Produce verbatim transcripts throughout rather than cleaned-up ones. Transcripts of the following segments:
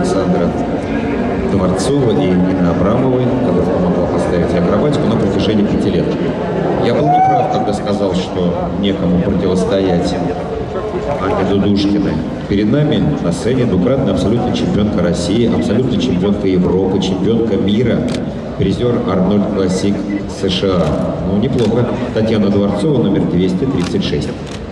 Александра Дворцова и Нины Абрамовой, которая помогла поставить акробатику на протяжении пяти лет. Я был неправ, когда сказал, что некому противостоять Анне Дудушкиной. Перед нами на сцене двукратная абсолютная чемпионка России, абсолютная чемпионка Европы, чемпионка мира, призер Арнольд Классик США. Ну, неплохо. Татьяна Дворцова, номер двести тридцать шесть.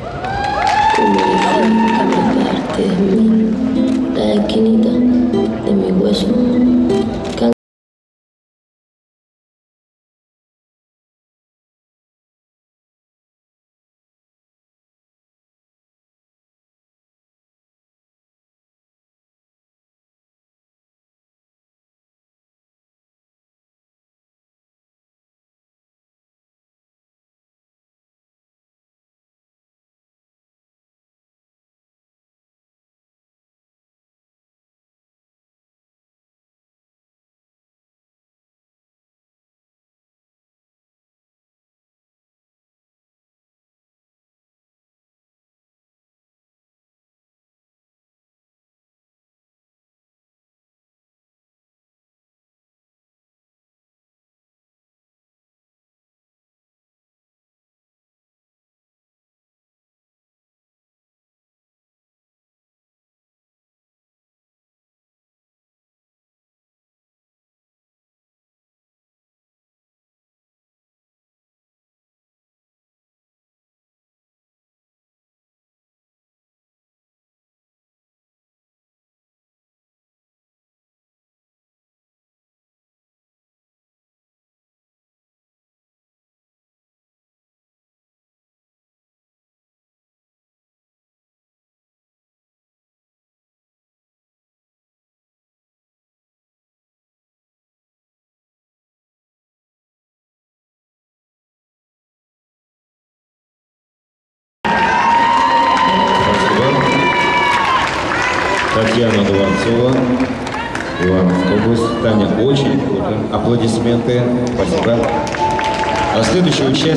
Татьяна Дворцова, Ивановская область. Таня, очень круто. Аплодисменты. Спасибо. А следующий участник.